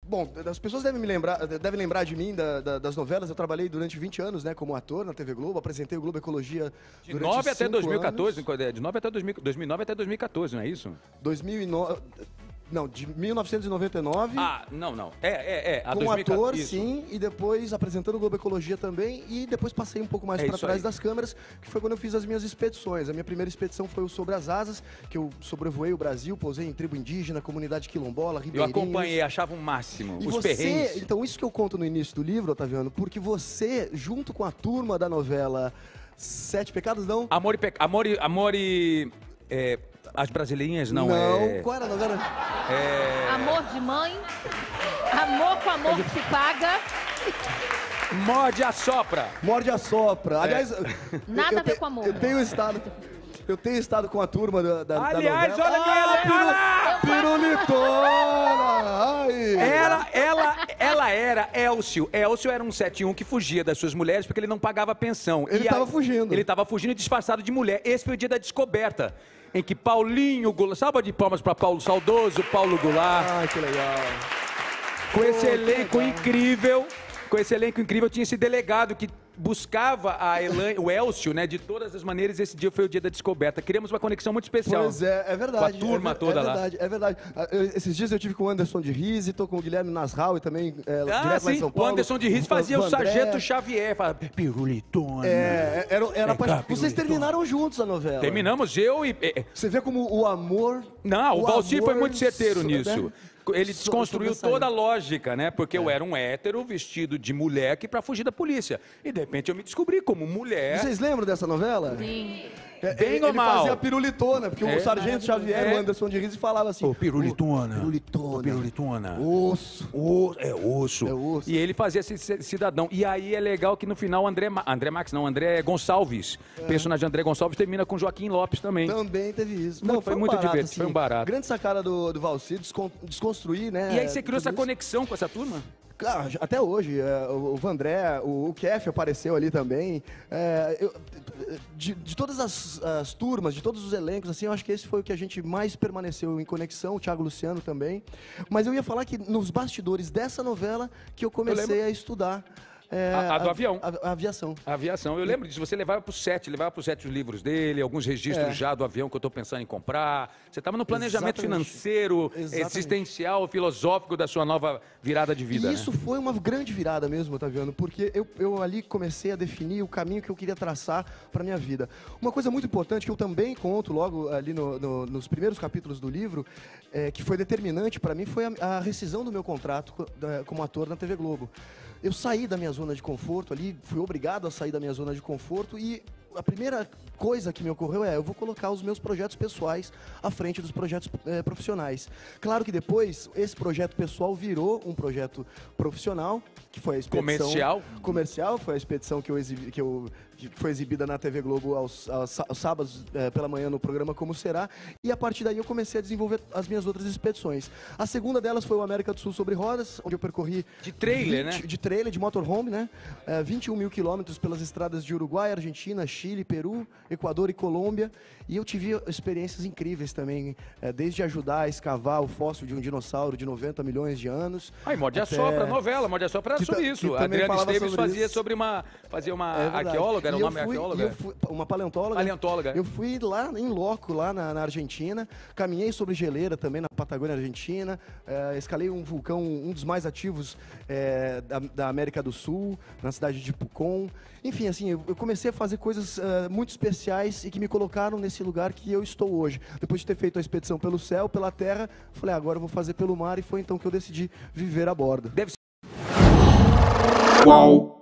Bom, as pessoas devem lembrar de mim, das novelas. Eu trabalhei durante 20 anos, né, como ator na TV Globo, apresentei o Globo Ecologia De durante 9 até 2014, anos. de 9 até 2009 até 2014, não é isso? 2009, não, de 1999. Ah, não. A Como 2014, ator, isso. sim, e depois apresentando o Globo Ecologia também, e depois passei um pouco mais para isso trás aí. das câmeras, que foi quando eu fiz as minhas expedições. A minha primeira expedição foi o Sobre as Asas, que eu sobrevoei o Brasil, pousei em tribo indígena, comunidade quilombola, Eu ribeirinhos. acompanhei, achava um máximo, E os você, perrengues. então isso que eu conto no início do livro, Otaviano, porque você, junto com a turma da novela Sete Pecados, não? Amor e as brasileirinhas, não, Qual era a novela? Amor de mãe, amor com amor se paga. Morde a sopra. Morde a Sopra. Aliás, Nada a ver com amor. Eu tenho estado com a turma da Aliás, novela. olha quem ela é. Pirulitona! Ai. Ela era Elcio. Elcio era um 71 que fugia das suas mulheres porque ele não pagava pensão. Ele E tava aí- fugindo. Ele estava fugindo disfarçado de mulher. Esse foi o dia da descoberta, em que Paulinho Goulart... Salva de palmas para Paulo Saudoso, Paulo Goulart. Ai, que legal. Com esse que elenco legal. incrível, tinha esse delegado que buscava o Elcio, né, de todas as maneiras. Esse dia foi o dia da descoberta. Criamos uma conexão muito especial. Pois é verdade. Com a turma toda lá. É verdade. Esses dias eu tive com o Anderson de Rize, tô com o Guilherme Nasral e também direto lá em Sim, São o Paulo. Anderson de Riz fazia o Vandré. Sargento Xavier, falava, pirulitona. Era cá, Vocês terminaram juntos a novela. Terminamos, eu e... Você vê como o amor... Não, o Valcir foi muito certeiro né? nisso. Ele desconstruiu toda a lógica, né? Porque eu era um hétero vestido de mulher para fugir da polícia. E de repente eu me descobri como mulher. Vocês lembram dessa novela? Sim. Bem Ele normal. fazia pirulitona, porque o Sargento Xavier, o Anderson de Rize, falava assim... Ô, pirulitona. Pirulitona. Ô, pirulitona. Osso. É osso. É osso. E ele fazia esse cidadão. E aí é legal que no final André Gonçalves, personagem André Gonçalves, termina com Joaquim Lopes também. Também teve isso. Foi muito divertido, foi um barato. Grande sacada do Valcir, desconstruir, né? E aí você criou tudo essa isso. conexão com essa turma? Claro, até hoje, o Vandré, o Kef apareceu ali também. De todas as turmas, de todos os elencos, assim, eu acho que esse foi o que a gente mais permaneceu em conexão, o Thiago Luciano também. Mas eu ia falar que nos bastidores dessa novela que eu comecei a estudar. A do avião. A aviação. A aviação, eu lembro disso. Você levava para o set os livros dele, alguns registros já do avião que eu estou pensando em comprar. Você estava no planejamento Exatamente. financeiro, Exatamente. existencial, filosófico da sua nova virada de vida. E isso foi uma grande virada mesmo, Otaviano, porque eu ali comecei a definir o caminho que eu queria traçar para minha vida. Uma coisa muito importante que eu também conto logo ali nos primeiros capítulos do livro, que foi determinante para mim, foi a rescisão do meu contrato como ator na TV Globo. Eu saí da minha zona de conforto ali, fui obrigado a sair da minha zona de conforto e a primeira coisa que me ocorreu eu vou colocar os meus projetos pessoais à frente dos projetos profissionais. Claro que depois esse projeto pessoal virou um projeto profissional, que foi a expedição... Comercial, foi a expedição que foi exibida na TV Globo aos sábados pela manhã no programa Como Será, e a partir daí eu comecei a desenvolver as minhas outras expedições. A segunda delas foi o América do Sul sobre rodas, onde eu percorri... De trailer, né? De trailer, de motorhome, né? 21 mil quilômetros pelas estradas de Uruguai, Argentina, Chile, Peru, Equador e Colômbia. E eu tive experiências incríveis também, desde ajudar a escavar o fóssil de um dinossauro de 90 milhões de anos. Aí, Morde a Sopra, novela, Morde a Sopra era sobre isso. A Adriana Esteves fazia uma arqueóloga, era o nome arqueóloga? Uma paleontóloga. Paleontóloga. Eu fui lá em loco, lá na Argentina, caminhei sobre geleira também na Patagônia Argentina, escalei um vulcão, um dos mais ativos da América do Sul, na cidade de Pucón. Enfim, assim, eu comecei a fazer coisas muito especiais e que me colocaram nesse lugar que eu estou hoje. Depois de ter feito a expedição pelo céu, pela terra, falei, agora eu vou fazer pelo mar, e foi então que eu decidi viver a bordo. Deve ser... Qual?